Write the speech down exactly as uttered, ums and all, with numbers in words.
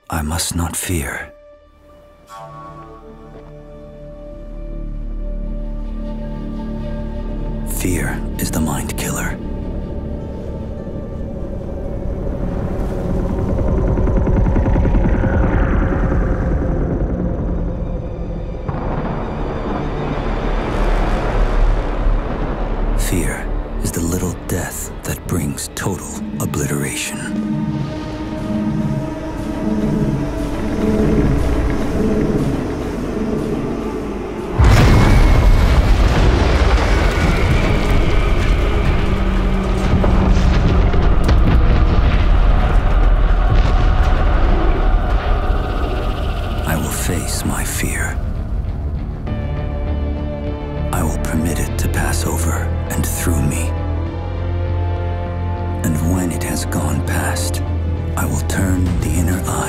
I must not fear. Fear is the mind killer. Fear is the little death that brings total obliteration. I will face my fear. I will permit it to pass over and through me. And when it has gone past, I will turn the inner eye